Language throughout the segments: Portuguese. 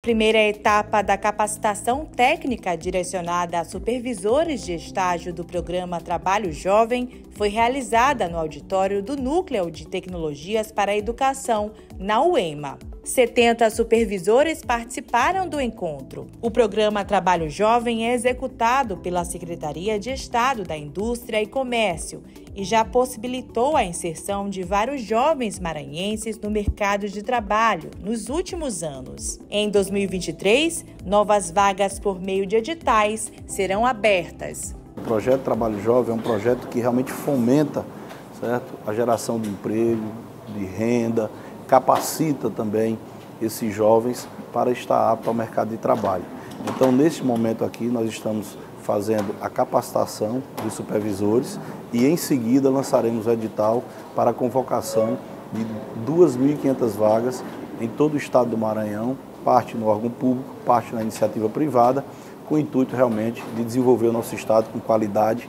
primeira etapa da capacitação técnica direcionada a supervisores de estágio do programa Trabalho Jovem foi realizada no auditório do Núcleo de Tecnologias para a Educação, na UEMA. 70 supervisores participaram do encontro. O programa Trabalho Jovem é executado pela Secretaria de Estado da Indústria e Comércio e já possibilitou a inserção de vários jovens maranhenses no mercado de trabalho nos últimos anos. Em 2023, novas vagas por meio de editais serão abertas. O projeto Trabalho Jovem é um projeto que realmente fomenta, certo, a geração de emprego, de renda, capacita também esses jovens para estar apto ao mercado de trabalho. Então, nesse momento aqui, nós estamos fazendo a capacitação dos supervisores e, em seguida, lançaremos o edital para a convocação de 2.500 vagas em todo o estado do Maranhão, parte no órgão público, parte na iniciativa privada, com o intuito realmente de desenvolver o nosso estado com qualidade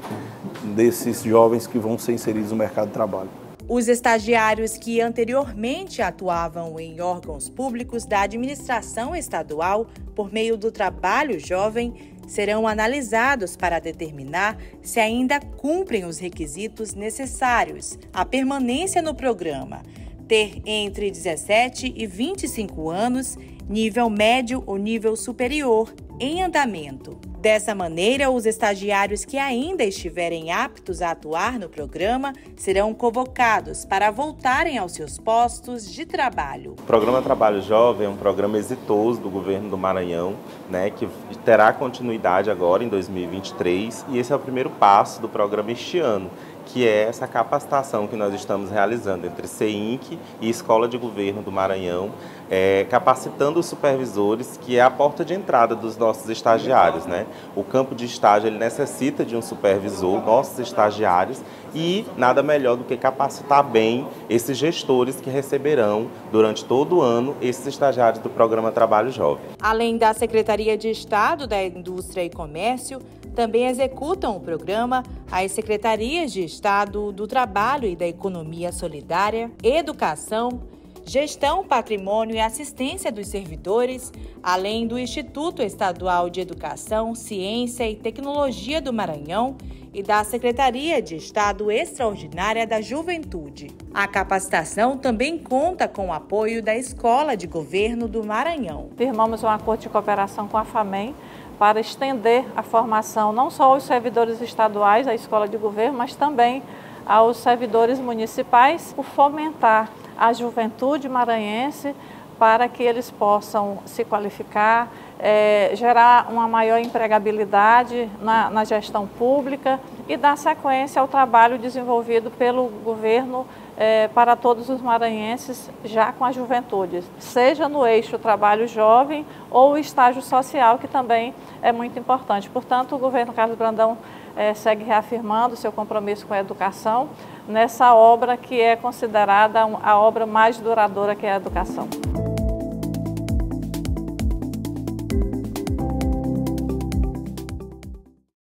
desses jovens que vão ser inseridos no mercado de trabalho. Os estagiários que anteriormente atuavam em órgãos públicos da administração estadual por meio do Trabalho Jovem serão analisados para determinar se ainda cumprem os requisitos necessários à permanência no programa, ter entre 17 e 25 anos, nível médio ou nível superior em andamento. Dessa maneira, os estagiários que ainda estiverem aptos a atuar no programa serão convocados para voltarem aos seus postos de trabalho. O Programa Trabalho Jovem é um programa exitoso do governo do Maranhão, que terá continuidade agora em 2023, e esse é o primeiro passo do programa este ano, que é essa capacitação que nós estamos realizando entre CEINC e Escola de Governo do Maranhão, capacitando os supervisores, que é a porta de entrada dos nossos estagiários, O campo de estágio ele necessita de um supervisor, nossos estagiários, e nada melhor do que capacitar bem esses gestores que receberão durante todo o ano esses estagiários do Programa Trabalho Jovem. Além da Secretaria de Estado da Indústria e Comércio, também executam o programa as Secretarias de Estado do Trabalho e da Economia Solidária, Educação, Gestão, Patrimônio e Assistência dos Servidores, além do Instituto Estadual de Educação, Ciência e Tecnologia do Maranhão e da Secretaria de Estado Extraordinária da Juventude. A capacitação também conta com o apoio da Escola de Governo do Maranhão. Firmamos um acordo de cooperação com a FAMEM para estender a formação não só aos servidores estaduais da Escola de Governo, mas também aos servidores municipais, por fomentar a juventude maranhense para que eles possam se qualificar, gerar uma maior empregabilidade na gestão pública e dar sequência ao trabalho desenvolvido pelo governo para todos os maranhenses, já com a juventude, seja no eixo trabalho jovem ou o estágio social, que também é muito importante. Portanto, o governo Carlos Brandão segue reafirmando seu compromisso com a educação nessa obra que é considerada a obra mais duradoura, que é a educação.